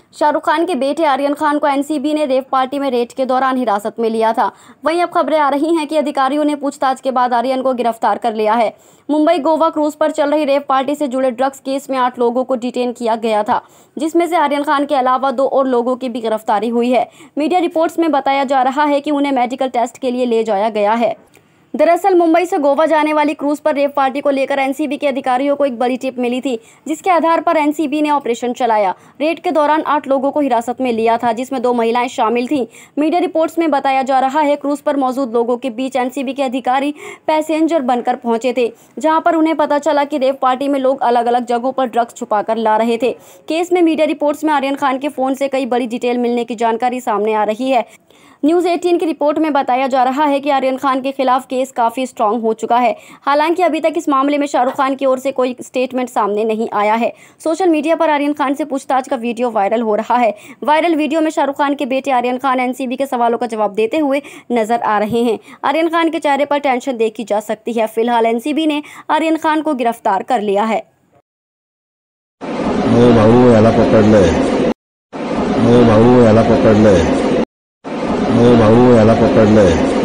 शाहरुख खान के बेटे आर्यन खान को एनसीबी ने रेव पार्टी में रेड के दौरान हिरासत में लिया था। वहीं अब खबरें आ रही हैं कि अधिकारियों ने पूछताछ के बाद आर्यन को गिरफ्तार कर लिया है। मुंबई गोवा क्रूज पर चल रही रेव पार्टी से जुड़े ड्रग्स केस में 8 लोगों को डिटेन किया गया था, जिसमें से आर्यन खान के अलावा 2 और लोगों की भी गिरफ्तारी हुई है। मीडिया रिपोर्ट्स में बताया जा रहा है कि उन्हें मेडिकल टेस्ट के लिए ले जाया गया है। दरअसल मुंबई से गोवा जाने वाली क्रूज पर रेव पार्टी को लेकर एनसीबी के अधिकारियों को एक बड़ी टिप मिली थी, जिसके आधार पर एनसीबी ने ऑपरेशन चलाया। रेड के दौरान 8 लोगों को हिरासत में लिया था, जिसमें 2 महिलाएं शामिल थीं। मीडिया रिपोर्ट्स में बताया जा रहा है क्रूज पर मौजूद लोगों के बीच एनसीबी के अधिकारी पैसेंजर बनकर पहुंचे थे, जहां पर उन्हें पता चला कि रेव पार्टी में लोग अलग अलग जगहों पर ड्रग्स छुपा कर ला रहे थे। केस में मीडिया रिपोर्ट्स में आर्यन खान के फोन से कई बड़ी डिटेल मिलने की जानकारी सामने आ रही है। न्यूज़ 18 की रिपोर्ट में बताया जा रहा है कि आर्यन खान के खिलाफ केस काफी स्ट्रांग हो चुका है। हालांकि अभी तक इस मामले में शाहरुख खान की ओर से कोई स्टेटमेंट सामने नहीं आया है। सोशल मीडिया पर आर्यन खान से पूछताछ का वीडियो वायरल हो रहा है। वायरल वीडियो में शाहरुख खान के बेटे आर्यन खान एनसीबी के सवालों का जवाब देते हुए नजर आ रहे हैं। आर्यन खान के चेहरे पर टेंशन देखी जा सकती है। फिलहाल एनसीबी ने आर्यन खान को गिरफ्तार कर लिया है। भाऊ याला पकडलंय, भाऊ याला पकडलंय।